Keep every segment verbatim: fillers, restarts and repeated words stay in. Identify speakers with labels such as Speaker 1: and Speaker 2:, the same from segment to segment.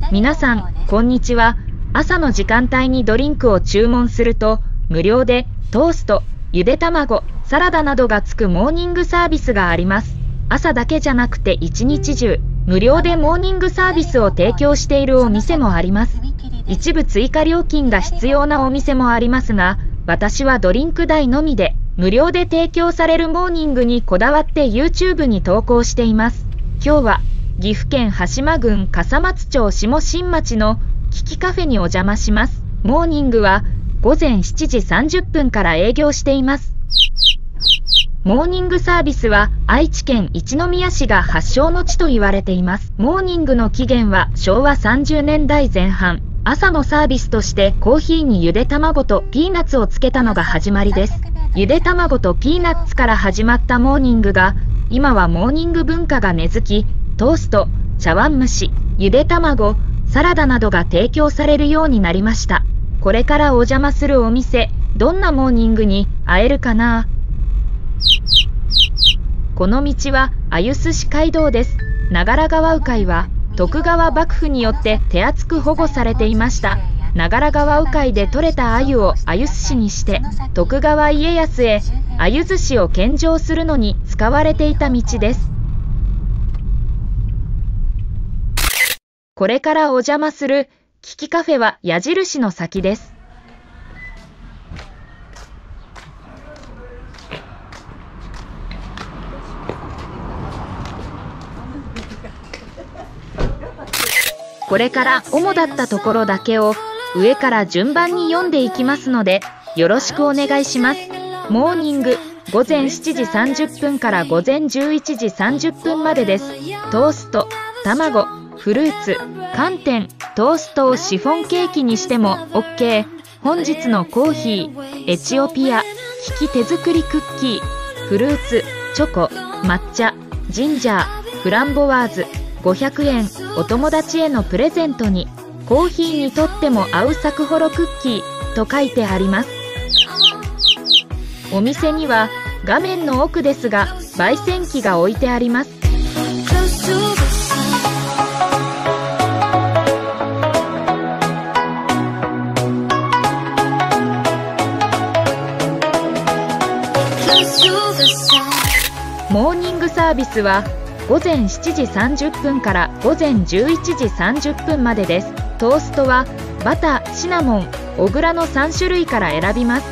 Speaker 1: 皆さん、こんにちは。朝の時間帯にドリンクを注文すると、無料でトースト、ゆで卵、サラダなどがつくモーニングサービスがあります。朝だけじゃなくて一日中、無料でモーニングサービスを提供しているお店もあります。一部追加料金が必要なお店もありますが、私はドリンク代のみで、無料で提供されるモーニングにこだわって YouTube に投稿しています。今日は、岐阜県羽島郡笠松町下新町のキキカフェにお邪魔します。モーニングはごぜんしちじさんじゅっぷんから営業しています。モーニングサービスは愛知県一宮市が発祥の地と言われています。モーニングの起源はしょうわさんじゅうねんだいぜん半。朝のサービスとしてコーヒーにゆで卵とピーナッツをつけたのが始まりです。ゆで卵とピーナッツから始まったモーニングが、今はモーニング文化が根付き、トースト、茶碗蒸し、ゆで卵、サラダなどが提供されるようになりました。これからお邪魔するお店、どんなモーニングに会えるかな？この道は鮎寿司街道です。長良川鵜飼は徳川幕府によって手厚く保護されていました。長良川鵜飼で採れた鮎を鮎寿司にして、徳川家康へ鮎寿司を献上するのに使われていた道です。これからお邪魔するキキカフェは矢印の先です。これから主だったところだけを上から順番に読んでいきますので、よろしくお願いします。モーニング、ごぜんしちじさんじゅっぷんからごぜんじゅういちじさんじゅっぷんまでです。トースト、卵、フルーツ、寒天、トーストをシフォンケーキにしても OK。本日のコーヒー、エチオピア、キキ手作りクッキー、フルーツ、チョコ、抹茶、ジンジャー、フランボワーズ、ごひゃくえん、お友達へのプレゼントに、コーヒーにとっても合うサクホロクッキーと書いてあります。お店には画面の奥ですが、焙煎機が置いてあります。モーニングサービスはごぜんしちじさんじゅっぷんからごぜんじゅういちじさんじゅっぷんまでです。トーストはバター、シナモン、小倉のさんしゅるいから選びます。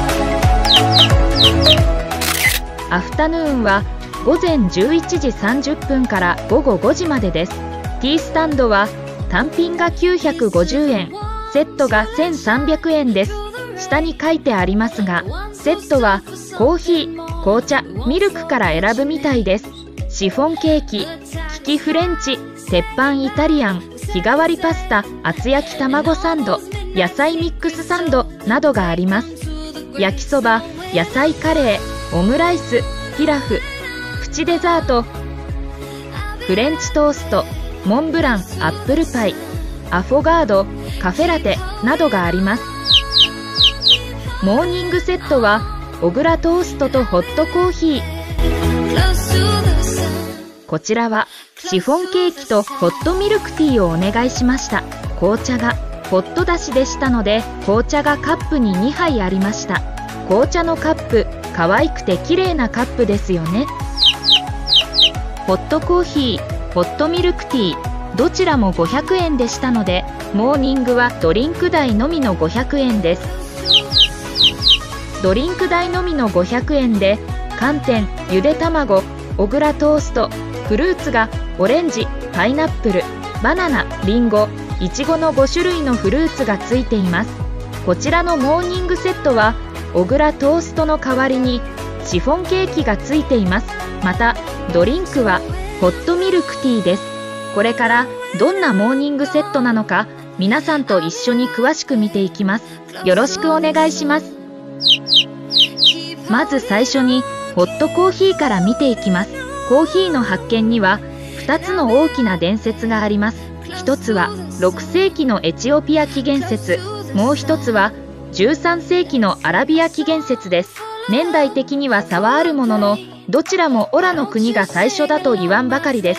Speaker 1: アフタヌーンはごぜんじゅういちじさんじゅっぷんからごごごじまでです。ティースタンドは単品がきゅうひゃくごじゅうえん、セットがせんさんびゃくえんです。下に書いてありますが、セットはコーヒー、紅茶、ミルクから選ぶみたいです。シフォンケーキ、キキフレンチ、鉄板イタリアン、日替わりパスタ、厚焼き卵サンド、野菜ミックスサンドなどがあります。焼きそば、野菜カレー、オムライス、ピラフ、プチデザート、フレンチトースト、モンブラン、アップルパイ、アフォガード、カフェラテなどがあります。モーニングセットは小倉トーストとホットコーヒー。こちらはシフォンケーキとホットミルクティーをお願いしました。紅茶がホットだしでしたので、紅茶がカップににはいありました。紅茶のカップ、可愛くて綺麗なカップですよね。ホットコーヒー、ホットミルクティー、どちらもごひゃくえんでしたので、モーニングはドリンク代のみのごひゃくえんです。ドリンク代のみのごひゃくえんで、寒天、ゆで卵、小倉トースト、フルーツがオレンジ、パイナップル、バナナ、リンゴ、いちごのごしゅるいのフルーツがついています。こちらのモーニングセットは小倉トーストの代わりにシフォンケーキがついています。またドリンクはホットミルクティーです。これからどんなモーニングセットなのか、皆さんと一緒に詳しく見ていきます。よろしくお願いします。まず最初にホットコーヒーから見ていきます。コーヒーの発見にはふたつの大きな伝説があります。ひとつはろくせいきのエチオピア起源説、もうひとつはじゅうさんせいきのアラビア起源説です。年代的には差はあるものの、どちらもオラの国が最初だと言わんばかりです。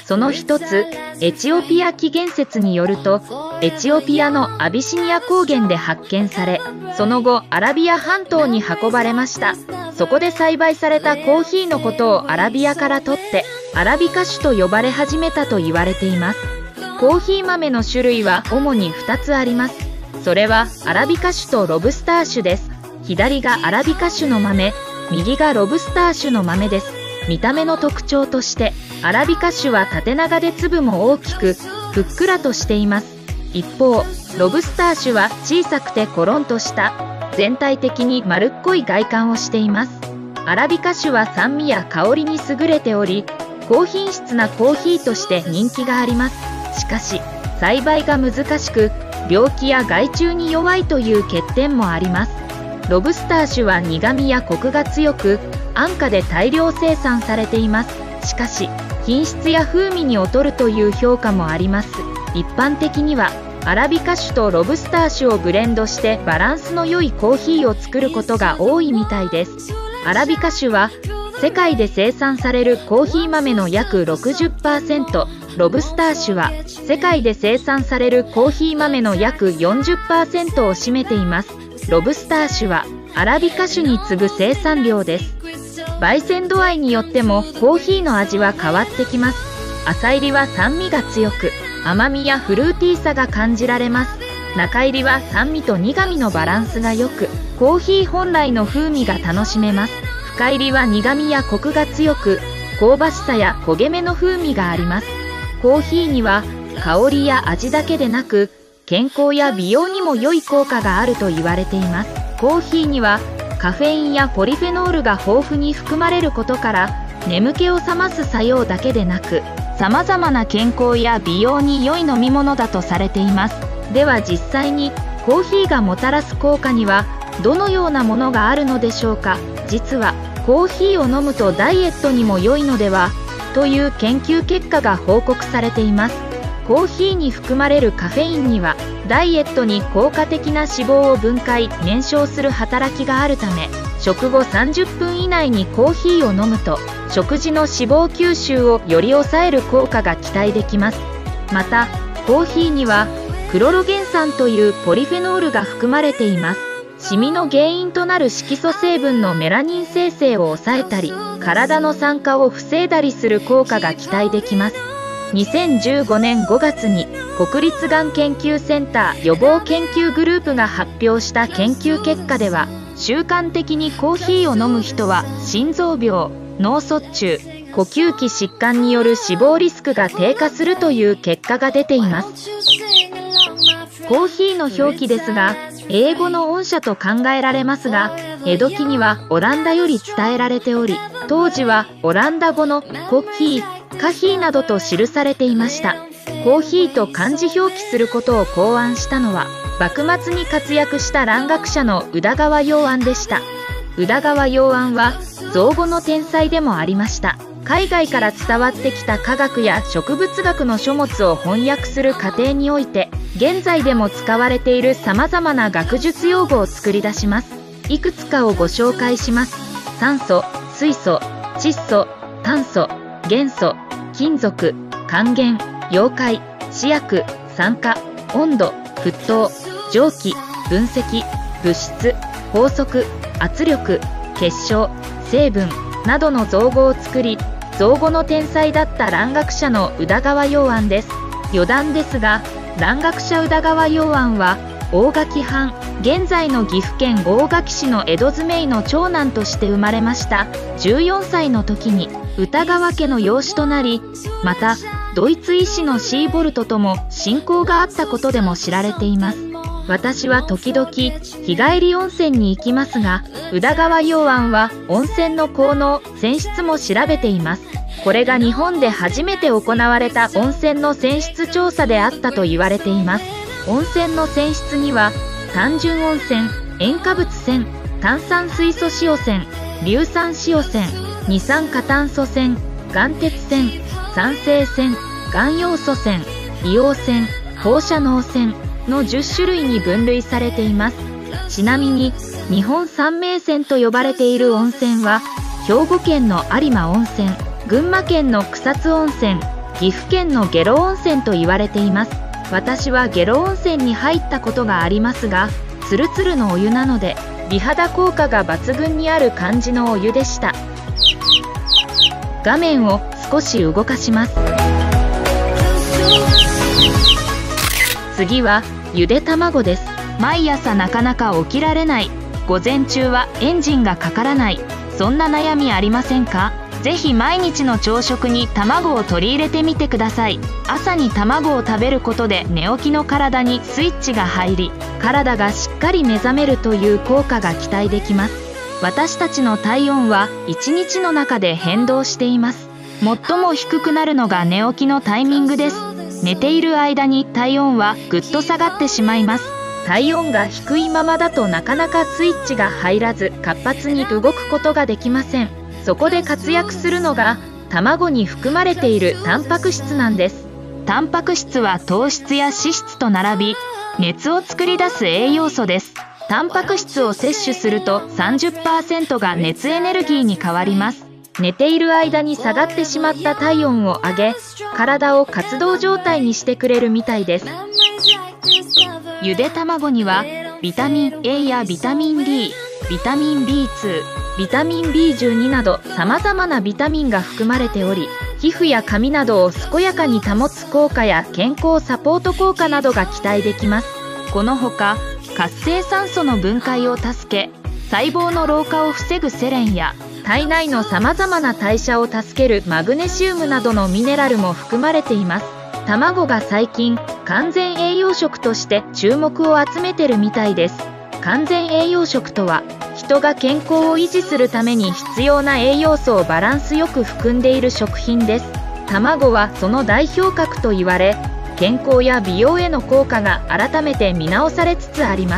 Speaker 1: その一つ、エチオピア起源説によると、エチオピアのアビシニア高原で発見され、その後アラビア半島に運ばれました。そこで栽培されたコーヒーのことをアラビアから取って、アラビカ種と呼ばれ始めたと言われています。コーヒー豆の種類は主にふたつあります。それはアラビカ種とロブスター種です。左がアラビカ種の豆、右がロブスター種の豆です。見た目の特徴として、アラビカ種は縦長で粒も大きく、ふっくらとしています。一方、ロブスター種は小さくてコロンとした、全体的に丸っこい外観をしています。アラビカ種は酸味や香りに優れており、高品質なコーヒーとして人気があります。しかし、栽培が難しく、病気や害虫に弱いという欠点もあります。ロブスター種は苦味やコクが強く、安価で大量生産されています。しかし、品質や風味に劣るという評価もあります。一般的には、アラビカ種とロブスター種をブレンドしてバランスの良いコーヒーを作ることが多いみたいです。アラビカ種は、世界で生産されるコーヒー豆の約 ろくじゅっパーセント、ロブスター種は世界で生産されるコーヒー豆の約 よんじゅっパーセント を占めています。ロブスター種はアラビカ種に次ぐ生産量です。焙煎度合いによってもコーヒーの味は変わってきます。浅入りは酸味が強く、甘みやフルーティーさが感じられます。中入りは酸味と苦味のバランスが良く、コーヒー本来の風味が楽しめます。深入りは苦味やコクが強く、香ばしさや焦げ目の風味があります。コーヒーには香りや味だけでなく、健康や美容にも良い効果があると言われています。コーヒーにはカフェインやポリフェノールが豊富に含まれることから、眠気を覚ます作用だけでなく、様々な健康や美容に良い飲み物だとされています。では実際にコーヒーがもたらす効果にはどのようなものがあるのでしょうか。実はコーヒーを飲むとダイエットにも良いのではという研究結果が報告されています。コーヒーに含まれるカフェインにはダイエットに効果的な脂肪を分解・燃焼する働きがあるため、食後さんじゅっぷん以内にコーヒーを飲むと食事の脂肪吸収をより抑える効果が期待できます。またコーヒーにはクロロゲン酸というポリフェノールが含まれています。シミの原因となる色素成分のメラニン生成を抑えたり、体の酸化を防いだりする効果が期待できます。にせんじゅうごねんごがつに国立がん研究センター予防研究グループが発表した研究結果では、習慣的にコーヒーを飲む人は心臓病、脳卒中、呼吸器疾患による死亡リスクが低下するという結果が出ています。コーヒーの表記ですが、英語の音社と考えられますが、江戸期にはオランダより伝えられており、当時はオランダ語のコッヒー、カヒーなどと記されていました。コーヒーと漢字表記することを考案したのは、幕末に活躍した蘭学者の宇田川陽安でした。宇田川陽安は造語の天才でもありました。海外から伝わってきた科学や植物学の書物を翻訳する過程において、現在でも使われている様々な学術用語を作り出します。いくつかをご紹介します。酸素、水素、窒素、炭素、元素、金属、還元、溶解、試薬、酸化、温度、沸騰、蒸気、分析、物質、法則、圧力、結晶、成分などの造語を作り、造語の天才だった蘭学者の宇田川陽安です。余談ですが、蘭学者宇田川陽安は大垣藩、現在の岐阜県大垣市の江戸詰井の長男として生まれました。じゅうよんさいの時に歌川家の養子となり、またドイツ医師のシーボルトとも親交があったことでも知られています。私は時々日帰り温泉に行きますが、宇田川陽安は温泉の効能、泉質も調べています。これが日本で初めて行われた温泉の泉質調査であったと言われています。温泉の泉質には単純温泉、塩化物泉、炭酸水素塩泉、硫酸塩泉、二酸化炭素泉、岩鉄泉、酸性泉、岩要素泉、硫黄泉、放射能泉のじゅっしゅるいに分類されています。ちなみに日本三名泉と呼ばれている温泉は、兵庫県の有馬温泉、群馬県の草津温泉、 岐阜県の下呂温泉と言われています。私は下呂温泉に入ったことがありますが、ツルツルのお湯なので美肌効果が抜群にある感じのお湯でした。画面を少し動かします。次はゆで卵です。毎朝なかなか起きられない、午前中はエンジンがかからない、そんな悩みありませんか？ぜひ毎日の朝食に卵を取り入れてみてください。朝に卵を食べることで寝起きの体にスイッチが入り、体がしっかり目覚めるという効果が期待できます。私たちの体温はいちにちの中で変動しています。最も低くなるのが寝起きのタイミングです。寝ている間に体温はぐっと下がってしまいます。体温が低いままだとなかなかスイッチが入らず活発に動くことができません。そこで活躍するのが卵に含まれているタンパク質なんです。タンパク質は糖質や脂質と並び熱を作り出す栄養素です。タンパク質を摂取すると さんじゅっパーセント が熱エネルギーに変わります。寝ている間に下がってしまった体温を上げ、体を活動状態にしてくれるみたいです。ゆで卵にはビタミン エー やビタミン ディー、ビタミン ビーツー、ビタミン ビーじゅうに など様々なビタミンが含まれており、皮膚や髪などを健やかに保つ効果や健康サポート効果などが期待できます。このほか活性酸素の分解を助け、細胞の老化を防ぐセレンや体内の様々な代謝を助けるマグネシウムなどのミネラルも含まれています。卵が最近完全栄養食として注目を集めてるみたいです。完全栄養食とは、人が健康を維持するために必要な栄養素をバランスよく含んでいる食品です。卵はその代表格と言われ、健康や美容への効果が改めて見直されつつあります。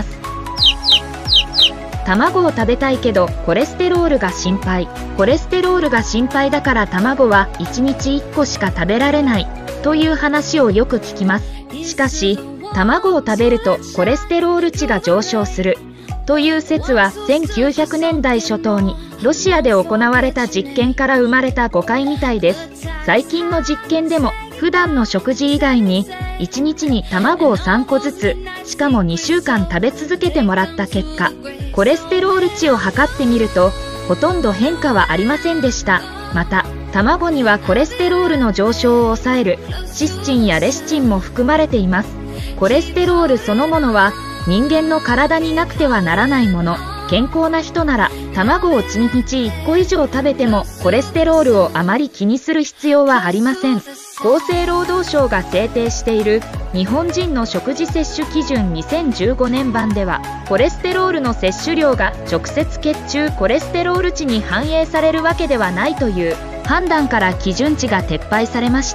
Speaker 1: 卵を食べたいけどコレステロールが心配。コレステロールが心配だから卵はいちにちいっこしか食べられないという話をよく聞きます。しかし、卵を食べるとコレステロール値が上昇するという説はせんきゅうひゃくねんだい初頭にロシアで行われた実験から生まれた誤解みたいです。最近の実験でも普段の食事以外にいちにちに卵をさんこずつ、しかもにしゅうかん食べ続けてもらった結果、コレステロール値を測ってみるとほとんど変化はありませんでした。また卵にはコレステロールの上昇を抑えるシスチンやレシチンも含まれています。コレステロールそのものは人間の体になくてはならないもの。健康な人なら卵をいちにちいっこ以上食べてもコレステロールをあまり気にする必要はありません。厚生労働省が制定している日本人の食事摂取基準にせんじゅうごねん版では、コレステロールの摂取量が直接血中コレステロール値に反映されるわけではないという判断から基準値が撤廃されました。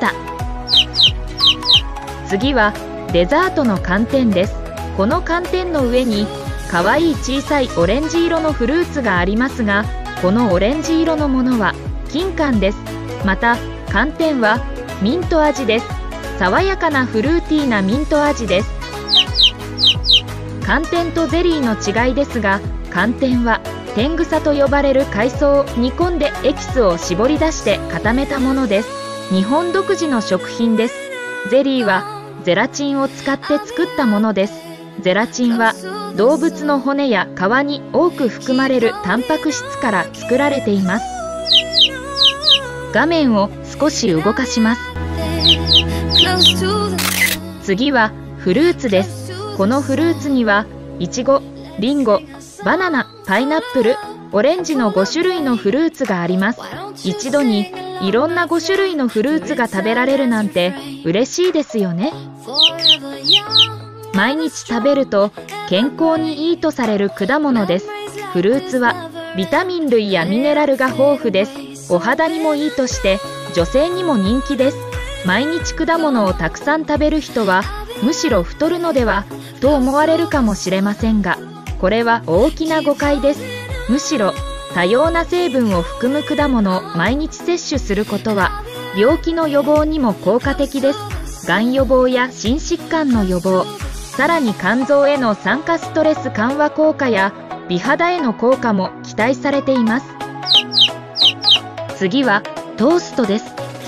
Speaker 1: 次はデザートの寒天です。この寒天の上にかわいい小さいオレンジ色のフルーツがありますが、このオレンジ色のものは金柑です。また寒天はミント味です。爽やかなフルーティーなミント味です。寒天とゼリーの違いですが、寒天は天草と呼ばれる海藻を煮込んでエキスを絞り出して固めたものです。日本独自の食品です。ゼリーはゼラチンを使って作ったものです。ゼラチンは動物の骨や皮に多く含まれるタンパク質から作られています。画面を少し動かします。次はフルーツです。このフルーツにはいちご、リンゴ、バナナ、パイナップル、オレンジのごしゅるいのフルーツがあります。一度にいろんなごしゅるいのフルーツが食べられるなんて嬉しいですよね。毎日食べると健康にいいとされる果物です。フルーツはビタミン類やミネラルが豊富です。お肌にもいいとして女性にも人気です。毎日果物をたくさん食べる人はむしろ太るのではと思われるかもしれませんが、これは大きな誤解です。むしろ多様な成分を含む果物を毎日摂取することは病気の予防にも効果的です。がん予防や心疾患の予防、さらに肝臓への酸化ストレス緩和効果や美肌への効果も期待されています。次はトーストです。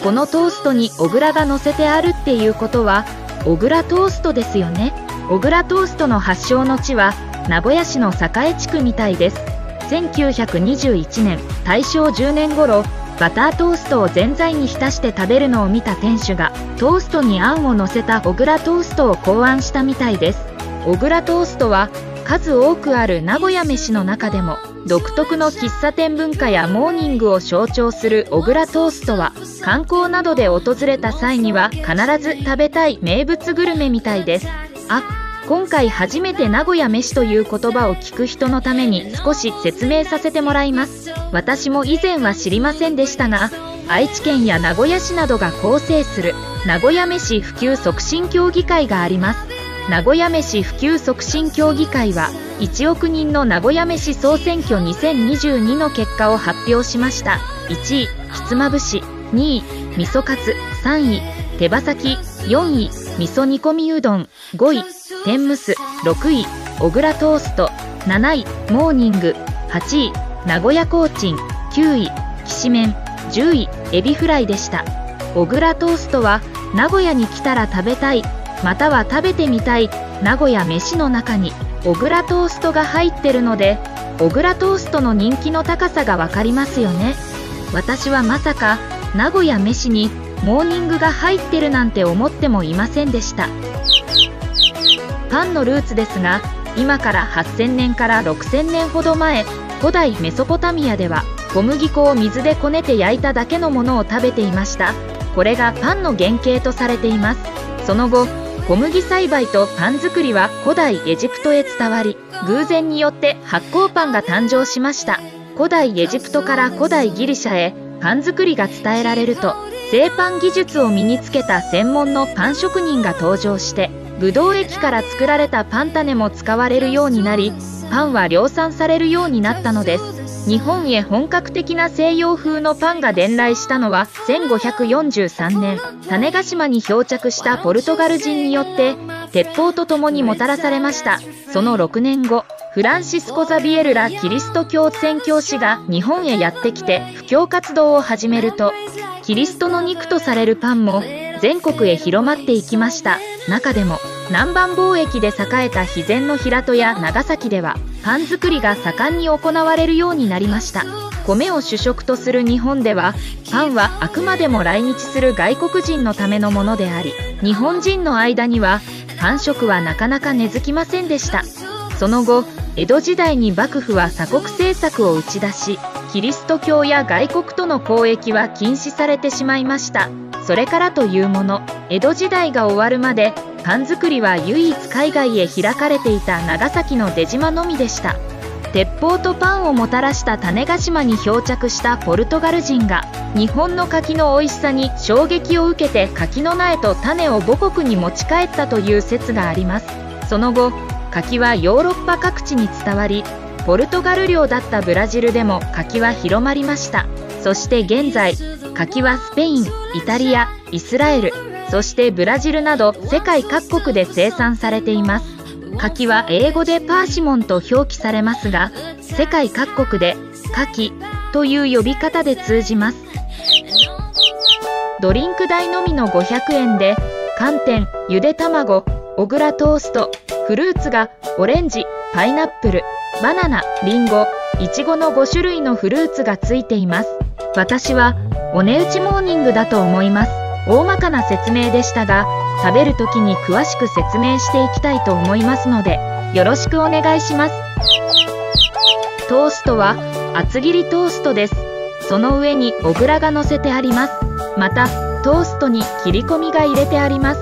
Speaker 1: このトーストに小倉が乗せてあるっていうことは小倉トーストですよね。小倉トーストの発祥の地は名古屋市の栄地区みたいです。せんきゅうひゃくにじゅういちねん大正じゅうねん頃、バタートーストをぜんざいに浸して食べるのを見た店主がトーストにあんを乗せた小倉トーストを考案したみたいです。小倉トーストは数多くある名古屋飯の中でも独特の喫茶店文化やモーニングを象徴する小倉トーストは観光などで訪れた際には必ず食べたい名物グルメみたいです。あ、今回初めて名古屋飯という言葉を聞く人のために少し説明させてもらいます。私も以前は知りませんでしたが、愛知県や名古屋市などが構成する名古屋飯普及促進協議会があります。名古屋飯普及促進協議会はいちおくにんの名古屋飯総選挙にせんにじゅうにの結果を発表しました。いちいひつまぶし、にい味噌カツ、さんい手羽先、よんい味噌煮込みうどん、ごい天むす、ろくい小倉トースト、なないモーニング、はちい名古屋コーチン、きゅういきしめん、じゅういエビフライでした。小倉トーストは名古屋に来たら食べたい、または食べてみたい名古屋飯の中に小倉トーストが入ってるので、小倉トーストの人気の高さがわかりますよね。私はまさか名古屋飯にモーニングが入ってるなんて思ってもいませんでした。パンのルーツですが、今からはっせんねんからろくせんねんほど前、古代メソポタミアでは小麦粉を水でこねて焼いただけのものを食べていました。これがパンの原型とされています。その後、小麦栽培とパン作りは古代エジプトへ伝わり、偶然によって発酵パンが誕生しました。古代エジプトから古代ギリシャへパン作りが伝えられると、製パン技術を身につけた専門のパン職人が登場して、ブドウ液から作られたパン種も使われるようになり、パンは量産されるようになったのです。日本へ本格的な西洋風のパンが伝来したのはせんごひゃくよんじゅうさんねん、種子島に漂着したポルトガル人によって鉄砲とともにもたらされました。そのろくねんご、フランシスコ・ザビエルらキリスト教宣教師が日本へやってきて布教活動を始めると、キリストの肉とされるパンも全国へ広まっていきました。中でも南蛮貿易で栄えた肥前の平戸や長崎ではパン作りが盛んに行われるようになりました。米を主食とする日本では、パンはあくまでも来日する外国人のためのものであり、日本人の間にはパン食はなかなか根付きませんでした。その後、江戸時代に幕府は鎖国政策を打ち出し、キリスト教や外国との交易は禁止されてしまいました。それからというもの、江戸時代が終わるまでパン作りは唯一海外へ開かれていた長崎の出島のみでした。鉄砲とパンをもたらした種子島に漂着したポルトガル人が日本の柿の美味しさに衝撃を受けて柿の苗と種を母国に持ち帰ったという説があります。その後、柿はヨーロッパ各地に伝わり、ポルトガル領だったブラジルでも柿は広まりました。そして現在、柿はスペイン、イタリア、イスラエル、そしてブラジルなど世界各国で生産されています。柿は英語でパーシモンと表記されますが、世界各国で柿という呼び方で通じます。ドリンク代のみのごひゃくえんで、寒天、ゆで卵、小倉トースト、フルーツがオレンジ、パイナップル、バナナ、リンゴ、イチゴのごしゅるいのフルーツがついています。私はお値打ちモーニングだと思います。大まかな説明でしたが、食べる時に詳しく説明していきたいと思いますので、よろしくお願いします。トーストは厚切りトーストです。その上に小倉が乗せてあります。またトーストに切り込みが入れてあります。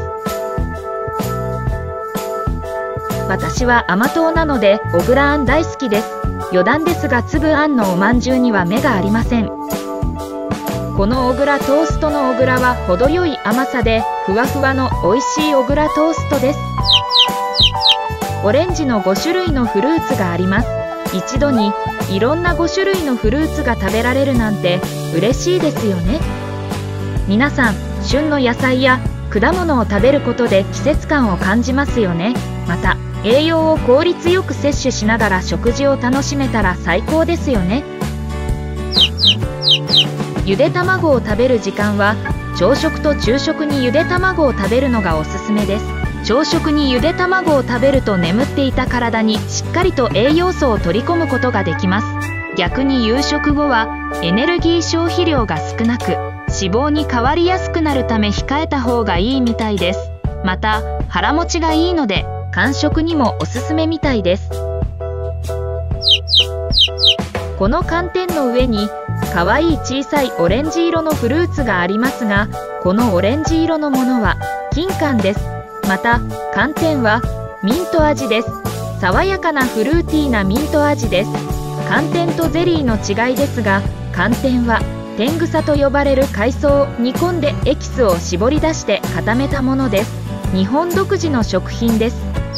Speaker 1: 私は甘党なので小倉あん大好きです。余談ですが、粒あんのおまんじゅうには目がありません。この小倉トーストの小倉は程よい甘さでふわふわの美味しい小倉トーストです。オレンジのごしゅるいのフルーツがあります。一度にいろんなごしゅるいのフルーツが食べられるなんて嬉しいですよね。皆さん、旬の野菜や果物を食べることで季節感を感じますよね。また栄養を効率よく摂取しながら食事を楽しめたら最高ですよね。ゆで卵を食べる時間は朝食と昼食にゆで卵を食べるのがおすすめです。朝食にゆで卵を食べると眠っていた体にしっかりと栄養素を取り込むことができます。逆に夕食後はエネルギー消費量が少なく脂肪に変わりやすくなるため控えた方がいいみたいです。また腹持ちがいいので間食にもおすすめみたいです。この寒天の上にかわいい小さいオレンジ色のフルーツがありますが、このオレンジ色のものは金柑です。また寒天はミント味です。爽やかなフルーティーなミント味です。寒天とゼリーの違いですが、寒天は天草と呼ばれる海藻を煮込んでエキスを絞り出して固めたものです。日本独自の食品です。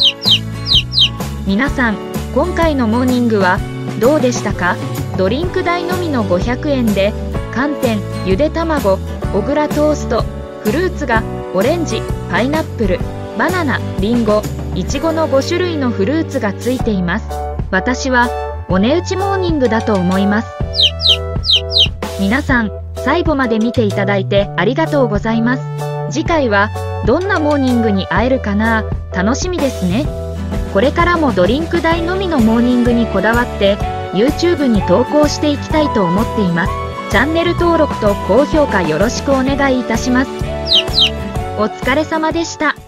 Speaker 1: 皆さん、今回のモーニングはどうでしたか？ドリンク代のみのごひゃくえんで寒天、ゆで卵、小倉トースト、フルーツがオレンジ、パイナップル、バナナ、リンゴ、いちごのご種類のフルーツがついています。私はお値打ちモーニングだと思います。皆さん、最後まで見ていただいてありがとうございます。次回はどんなモーニングに会えるかな？楽しみですね。これからもドリンク代のみのモーニングにこだわって YouTube に投稿していきたいと思っています。チャンネル登録と高評価よろしくお願いいたします。お疲れ様でした。